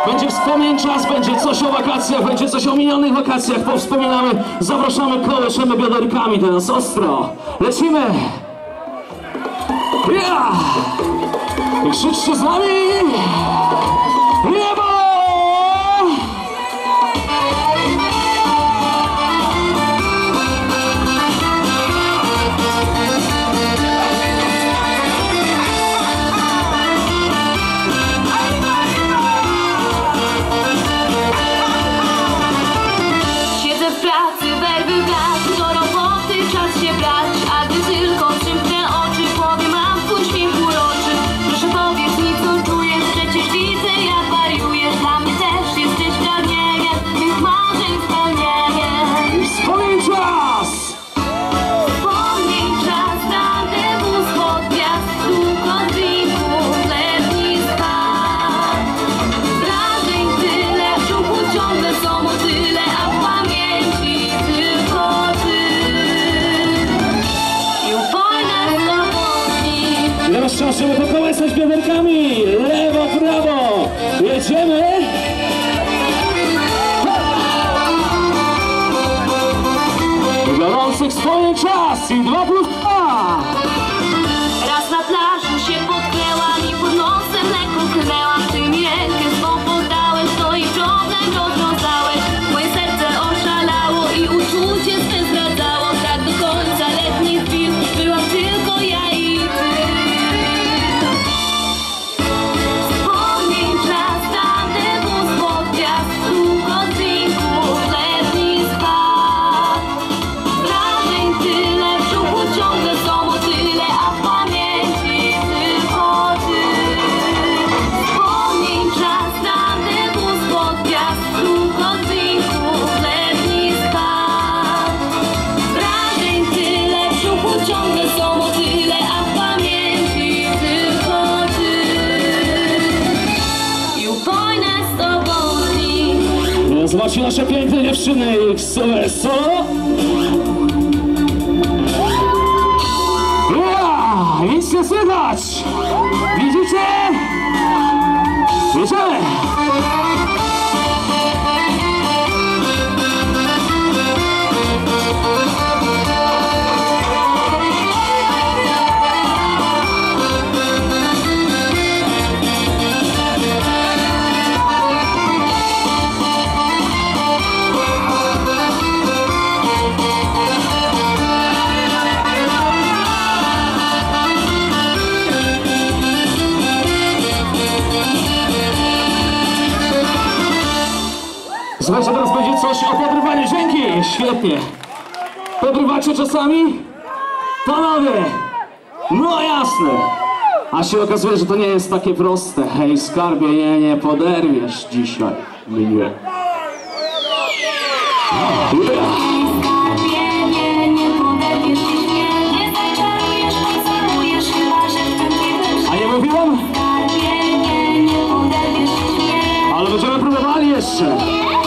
Będzie wspomnień czas, będzie coś o wakacjach, będzie coś o minionych wakacjach. Powspominamy, zapraszamy, kołyszymy bioderkami teraz ostro. Lecimy! Ja! I krzyczcie z nami! Niebo! Czas, żeby pokołysać bioderkami. Lewo, prawo. Jedziemy. Gorących swoje czas i 2+2. Raz na plaży się potknęłam i pod nosem lekko klnęłam. Ty mi rękę swą podałeś, to i problem rozwiązałeś. Moje serce oszalało i uczucie swe zdradzało. Tak do końca letnich chwil byłam tylko ja i ty. Zobaczcie nasze piękne dziewczyny, solo. Ja, nic nie słychać. Widzicie? Jedziemy. Słuchajcie, teraz będzie coś o podrywaniu. Dzięki! Świetnie! Podrywacie czasami? Panowie! No jasne! A się okazuje, że to nie jest takie proste. Hej skarbie, nie poderwiesz dzisiaj mnie. A nie mówiłem? Ale będziemy próbowali jeszcze.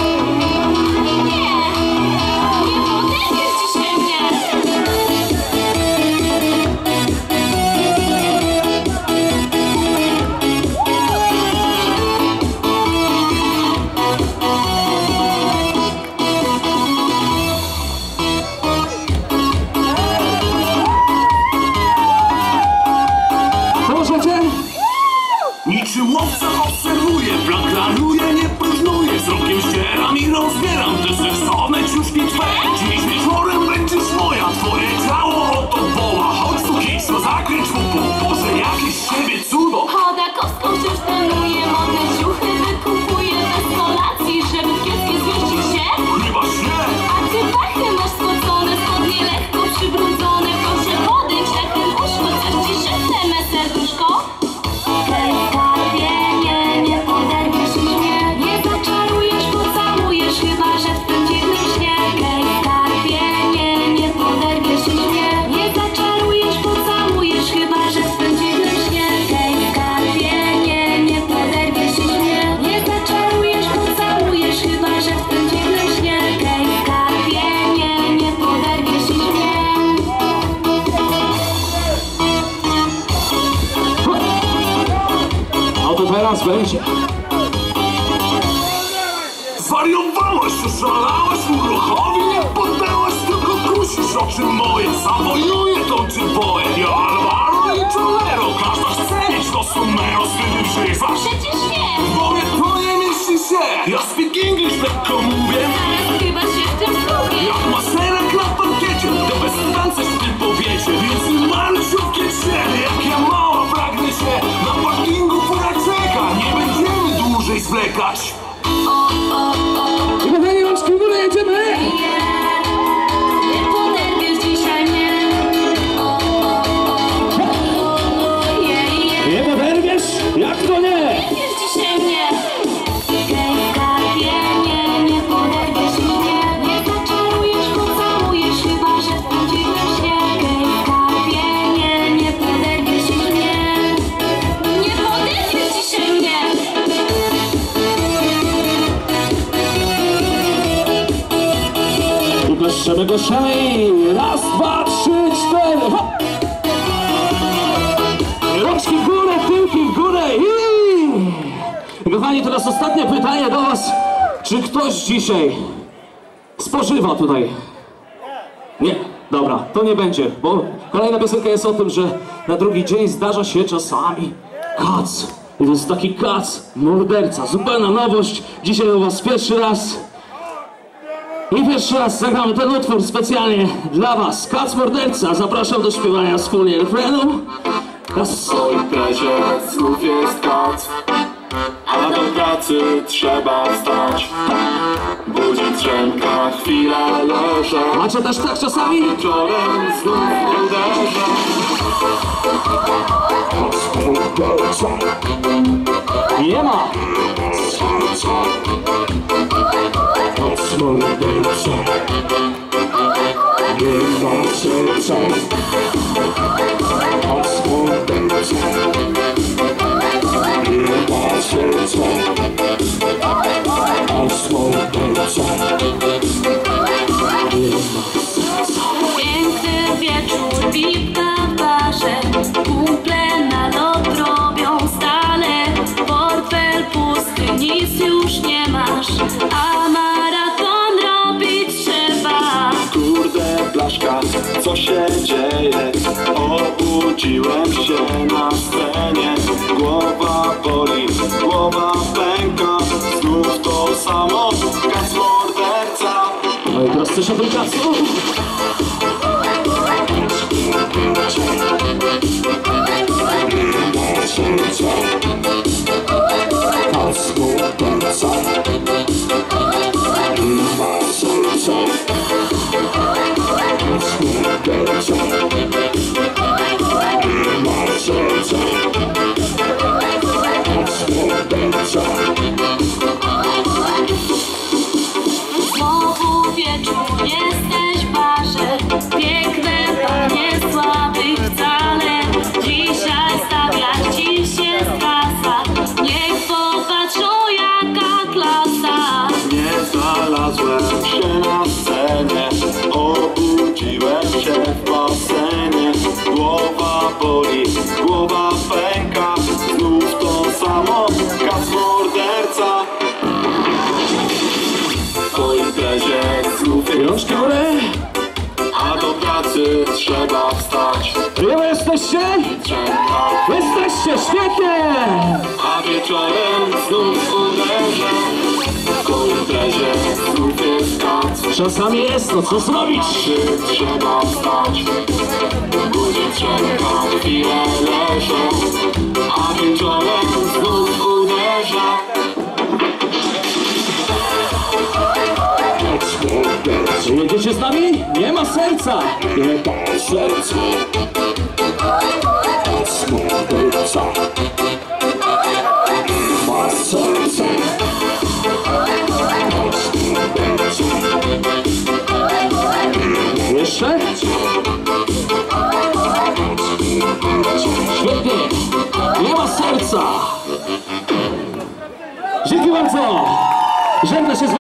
Niczym łowca obserwuję, plan klaruję, nie próżnuję. Wzrokiem ścieram i rozbieram te seksowne ciuszki twe. Dziś wieczorem będziesz moja, twoje ciało o to woła. Chodź tu kiso, zakręć mu Boże, jakieś z siebie cudo. Chodakowską wciąż trenuję, modne ciuchy wykupuję bez kolacji, żeby kiepskie zmieścił się. Chyba nie. A ty pachy masz spocone, spodnie lekko przybrudzone. Proszę podejdź jak ten uszko, coś ci szepnę, me serduszko. Hej skarbie, nie poderwiesz mnie, nie zaczarujesz, pocałujesz, chyba że w tym dziwnym śnie. Hej skarbie, nie poderwiesz mnie, nie zaczarujesz, pocałujesz, chyba że w tym dziwnym śnie. Hej skarbie, nie poderwiesz mnie, nie zaczarujesz, pocałujesz, chyba że w tym dziwnym śnie. Hej skarbie, nie poderwiesz mnie. A to teraz będzie. Oszalałeś uruchowi, nie poddałaś, tylko kusisz oczy moje. Zawojuję tą czy boję. Ja Alvaro i Cholero, każda chce mieć to sumero z tym przyjrzasz. Przecież nie! Powiedz, to nie mieści się. Ja speak English, lekko mówię. Zaraz chyba się w tym zgubię. Jak maserek na parkiecie, to bez tańce w tym powiecie. Więc nie malusiutkie ciebie, jak ja mała pragnę się. Na parkingu fura czeka, nie będziemy dłużej zwlekać. I kochani, rączki w górę, jedziemy! Nie poderwiesz dzisiaj mnie. Nie poderwiesz? Jak to nie? Poderwiesz dzisiaj mnie. Hej, skarbie, nie poderwiesz mnie. Nie zaczarujesz, pocałujesz, chyba że zbudziłeś się. Hej, skarbie, nie poderwiesz mnie. Nie poderwiesz dzisiaj mnie. I blaszczemy go szali. Raz, dwa, trzy, cztery, hop! Rączki w górę, tyłki w górę i... Kochani, teraz ostatnie pytanie do was. Czy ktoś dzisiaj spożywa tutaj? Nie, dobra, to nie będzie, bo kolejna piosenka jest o tym, że na drugi dzień zdarza się czasami kac. I to jest taki kac, morderca, zupełna nowość. Dzisiaj u was pierwszy raz. I pierwszy raz zagramy ten utwór specjalnie dla was. Kac morderca, zapraszam do śpiewania wspólnie refrenu. Kac. Po imprezie znów jest kac, a do pracy trzeba wstać. Budzi drzemka, chwilę leżę, Macie też tak czasami? wieczorem znów uderzę. Nie ma! Piękny wieczór, piwka w barze, kumple na lot robią stale. Portfel pusty, nic już nie masz, a maraton robić trzeba. Kurde blaszka, co się dzieje? Obudziłem się na scenie. Głowa boli, głowa pęka, znów to samo, kac morderca. No i teraz coś o tym kacu? Znowu wieczór, jesteś w barze, piękne panie słabych wcale. Dzisiaj stawiać ci się strasa, niech popatrzą jaka klasa. Nie znalazłem się na scenie, obudziłem się w basenie. Głowa boli, głowa pęka, znów to samo, kac morderca. Po imprezie znów jest Rączki w górę! a do pracy trzeba wstać. Wy jesteście? Drzemka, Jesteście, świetnie! a wieczorem znów uderzę. Po imprezie znów jest kac. Czasami jest, no co zrobić? Czy trzeba wstać? Budzi drzemka, chwilę leżę, a wieczorem znów uderzę. Czy jedziecie z nami? Nie ma serca! Nie ma serca! Ma serca! Jeszcze? Świetnie! Nie ma serca! Dzięki bardzo! Żegnam się z